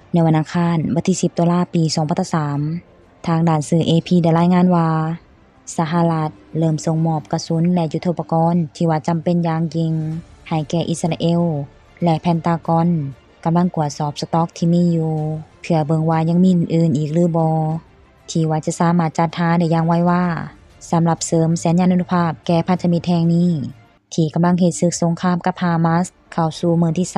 ในวันอังคารที่10 ตุลาปี 2023ทางด่านสื่อ AP ได้รายงานว่าสหรัฐเริ่มส่งมอบกระสุนและยุทโธปกรณ์ที่ว่าจำเป็นอย่างยิ่งให้แก่อิสราเอลและแพนตากอนกำลังตรวจสอบสต็อกที่มีอยู่เพื่อเบิ่งว่ายังมีอื่นอีกหรือบ่ที่ว่าจะสามารถจัดหาได้อย่างไวว่าสำหรับเสริมสัญญาณุภาพแก่พันธมิตรแห่งนี้ที่กำลังเฮ็ดศึกสงครามกับฮามาสเข้าสู่มื้อที่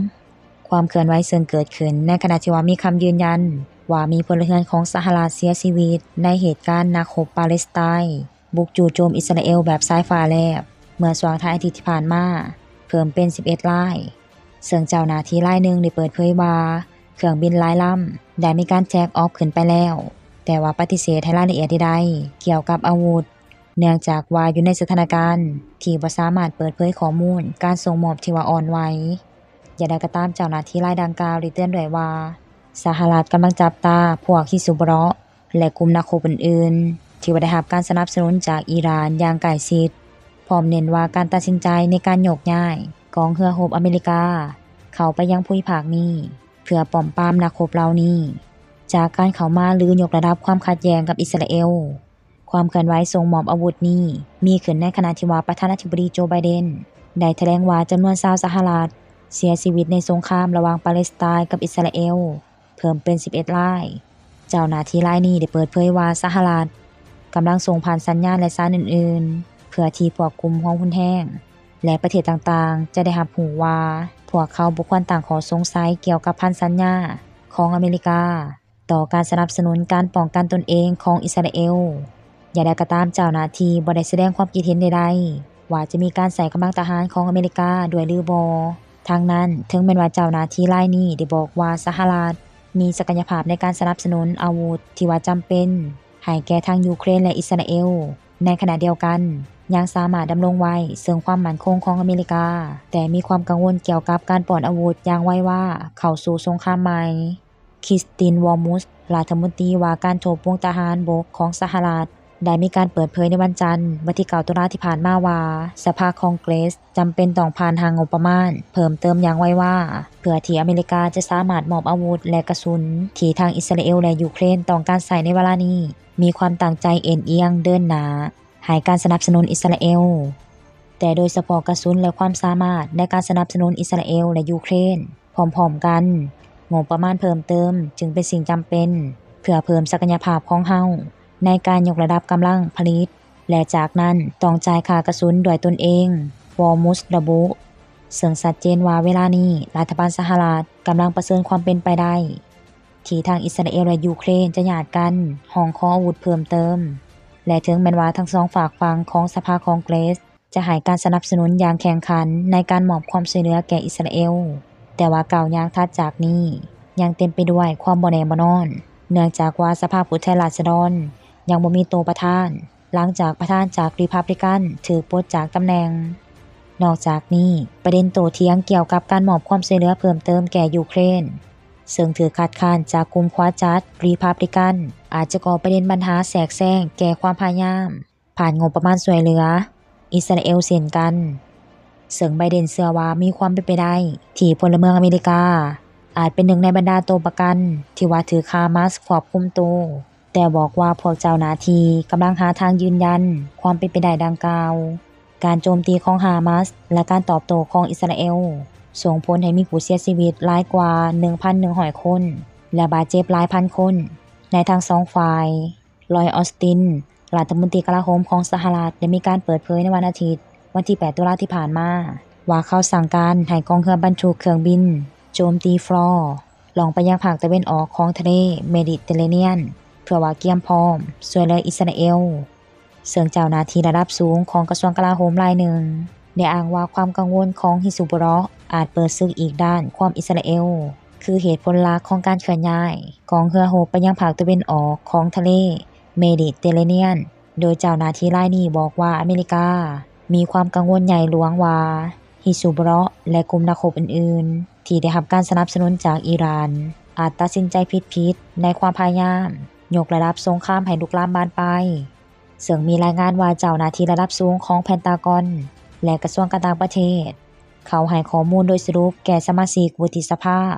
3ความเคลื่อนไหวซึ่งเกิดขึ้นในขณะที่ว่ามีคำยืนยันว่ามีพลเรือนของสหรัฐเสียชีวิตในเหตุการณ์นักรบปาเลสไตน์บุกจู่โจมอิสราเอลแบบสายฟ้าแลบเมื่อช่วงท้ายอาทิตย์ที่ผ่านมาเพิ่มเป็น11รายซึ่งเจ้าหน้าที่รายหนึ่งได้เปิดเผยว่าเครื่องบินหลายลำได้มีการแทคออฟขึ้นไปแล้วแต่ว่าปฏิเสธให้รายละเอียดใดๆเกี่ยวกับอาวุธเนื่องจากว่าอยู่ในสถานการณ์ที่บ่สามารถเปิดเผยข้อมูลการส่งมอบที่ว่าอ่อนไหวอย่างไรก็ตามเจ้าหน้าที่รายดังกล่าวได้เตือนด้วยว่าสหรัฐกำลังจับตาพวกฮิซบุลและกลุ่มนักรบอื่นๆที่ได้รับการสนับสนุนจากอิหร่านอย่างใกล้ชิดพร้อมเน้นว่าการตัดสินใจในการโยกย้ายกองเรือรบอเมริกาเข้าไปยังภูมิภาคนี้เพื่อป้องปรามนักรบเหล่านี้จากการเข้ามาหรือยกระดับความขัดแย้งกับอิสราเอลความเคลื่อนไหวส่งมอบอาวุธนี้มีขึ้นในขณะที่ว่าประธานาธิบดีโจไบเดนได้แถลงว่าจำนวนชาวสหรัฐเสียชีวิตในสงครามระหว่างปาเลสไตน์กับอิสราเอลเพิ่มเป็น11รายเจ้าหน้าที่รายนี้ได้เปิดเผยว่าสหรัฐกำลังส่งผ่านสัญญาณและสารอื่นๆเพื่อที่พวกกลุ่มของคุณแห้งและประเทศต่างๆจะได้รับรู้ว่าพวกเขาบุคคลต่างขอสงสัยเกี่ยวกับพันธสัญญาของอเมริกาต่อการสนับสนุนการป้องกันตนเองของอิสราเอลอย่างไรก็ตามเจ้าหน้าที่บ่ได้แสดงความคิดเห็นใดๆว่าจะมีการใส่กำลังทหารของอเมริกาด้วยหรือบ่ทางนั้นถึงแม้ว่าเจ้าหน้าที่รายนี้ได้บอกว่าสหรัฐมีศักยภาพในการสนับสนุนอาวุธที่ว่าจำเป็นให้แก่ทั้งยูเครนและอิสราเอลในขณะเดียวกันยังสามารถดำรงไว้ซึ่งความมั่นคงของอเมริกาแต่มีความกังวลเกี่ยวกับการปล่อยอาวุธอย่างไวว่าเข้าสู่สงครามใหม่คริสตินวอร์มุสรัฐมนตรีว่าการโถปวงทหารบกของสหรัฐได้มีการเปิดเผยในวันจันทร์ที่9 ตุลาที่ผ่านมาว่าสภาคองเกรสจำเป็นต้องผ่านทางงบประมาณเพิ่มเติมอย่างไวว่าเพื่อที่อเมริกาจะสามารถมอบอาวุธและกระสุนที่ทางอิสราเอลและยูเครนต้องการใช้ในเวลานี้มีความตั้งใจเอ็นเอียงเดินหน้าให้การสนับสนุนอิสราเอลแต่โดยเฉพาะกระสุนและความสามารถในการสนับสนุนอิสราเอลและยูเครนพร้อมๆกันงบประมาณเพิ่มเติมจึงเป็นสิ่งจำเป็นเพื่อเพิ่มศักยภาพของเฮาในการยกระดับกำลังผลิตและจากนั้นต้องจ่ายค่ากระสุนด้วยตนเองวอร์มุสระบุซึ่งชัดเจนว่าเวลานี้รัฐบาลสหรัฐกำลังประเสริญความเป็นไปได้ที่ทางอิสราเอลและยูเครนจะหยาดกันห้องขออาวุธเพิ่มเติมและถึงแม้ว่าทั้งสองฝากฝั่งของสภาคองเกรสจะให้การสนับสนุนอย่างแข่งขันในการมอบความช่วยเหลือแก่อิสราเอลแต่ว่าก้าวย่างถัดจากนี้ยังเต็มไปด้วยความบ่แน่บ่นอนเนื่องจากว่าสภาผู้แทนราษฎรยังบ่มีตัวประธานหลังจากประธานจากรีพับลิกันถูกปลดจากตำแหน่งนอกจากนี้ประเด็นโต้เถียงเกี่ยวกับการมอบความช่วยเหลือเพิ่มเติมแก่ยูเครนซึ่งถือคัดค้านจากกลุ่มขวาจัดรีพับลิกันอาจจะก่อประเด็นปัญหาแทรกแซงแก่ความพยายามผ่านงบประมาณช่วยเหลืออิสราเอลเช่นกันซึ่งไบเดนเชื่อว่ามีความเป็นไปได้ที่พลเมืองอเมริกาอาจเป็นหนึ่งในบรรดาตัวประกันที่ว่าถือฮามาสควบคุมตัวแต่บอกว่าพวกเจ้าหน้าที่กำลังหาทางยืนยันความเป็นไปได้ดังกล่าวการโจมตีของฮามาสและการตอบโต้ของอิสราเอลส่งผลให้มีผู้เสียชีวิตหลายกว่า 1,100 คนและบาดเจ็บหลายพันคนในทั้งสองฝ่ายลอยออสตินรัฐมนตรีกลาโหมของสหรัฐได้มีการเปิดเผยในวันอาทิตย์ที่8 ตุลาที่ผ่านมาว่าเขาสั่งการให้กองเรือบรรทุกเครื่องบินโจมตีฟลอร์ลงไปยังภาคตะวันออกของทะเลเมดิเตอร์เรเนียนเพื่อว่าเตรียมพร้อมช่วยเหลืออิสราเอลซึ่งเจ้าหน้าที่ระดับสูงของกระทรวงกลาโหมรายหนึ่งได้อ้างว่าความกังวลของฮิซบุลอาจเปิดศึกอีกด้านความอิสราเอลคือเหตุผลหลักของการเคลื่อนย้ายกองเรือรบไปยังภาคตะวันออกของทะเลเมดิเตอร์เรเนียนโดยเจ้าหน้าที่รายนี้บอกว่าอเมริกามีความกังวลใหญ่หลวงว่าฮิซบุลและกลุ่มนักรบอื่นๆที่ได้รับการสนับสนุนจากอิหร่านอาจตัดสินใจผิดในความพยายามยกระดับสงครามให้ลุกลามบานปลายซึ่งมีรายงานว่าเจ้าหน้าที่ระดับสูงของแพนตากอนและกระทรวงการต่างประเทศเขาให้ข้อมูลโดยสรุปแก่สมาชิกวุฒิสภา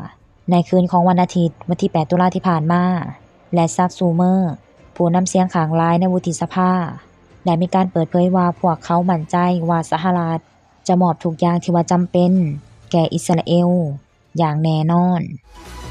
ในคืนของวันอาทิตย์วันที่ 8 ตุลาที่ผ่านมาและซักซูเมอร์ผู้นำเสียงข้างหลายในวุฒิสภาได้มีการเปิดเผยว่าพวกเขามั่นใจว่าสหรัฐจะมอบทุกอย่างที่ว่าจำเป็นแก่อิสราเอลอย่างแน่นอน